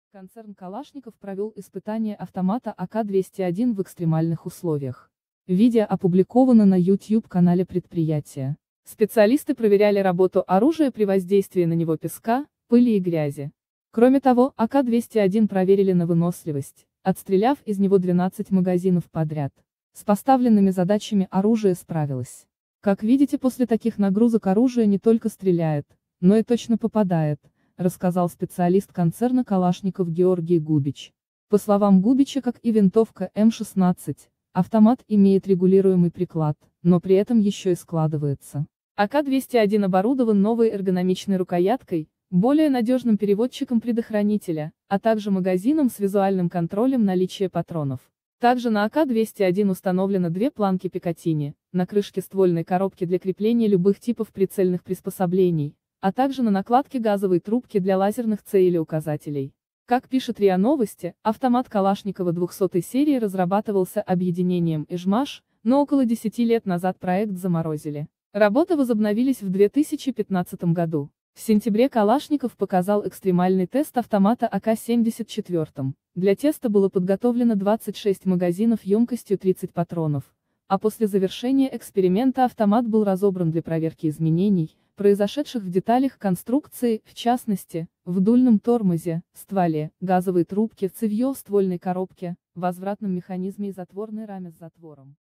Концерн Калашников провел испытание автомата АК-201 в экстремальных условиях. Видео опубликовано на YouTube-канале предприятия. Специалисты проверяли работу оружия при воздействии на него песка, пыли и грязи. Кроме того, АК-201 проверили на выносливость, отстреляв из него 12 магазинов подряд. С поставленными задачами оружие справилось. Как видите, после таких нагрузок оружие не только стреляет, но и точно попадает, рассказал специалист концерна Калашников Георгий Губич. По словам Губича, как и винтовка М16, автомат имеет регулируемый приклад, но при этом еще и складывается. АК-201 оборудован новой эргономичной рукояткой, более надежным переводчиком предохранителя, а также магазином с визуальным контролем наличия патронов. Также на АК-201 установлено две планки Пикатини, на крышке ствольной коробки для крепления любых типов прицельных приспособлений, а также на накладке газовой трубки для лазерных целеуказателей. Как пишет РИА Новости, автомат Калашникова 200-й серии разрабатывался объединением «Ижмаш», но около 10 лет назад проект заморозили. Работы возобновились в 2015 году. В сентябре Калашников показал экстремальный тест автомата АК-74. Для теста было подготовлено 26 магазинов емкостью 30 патронов, а после завершения эксперимента автомат был разобран для проверки изменений, произошедших в деталях конструкции, в частности, в дульном тормозе, стволе, газовой трубке, цевье в ствольной коробке, возвратном механизме и затворной раме с затвором.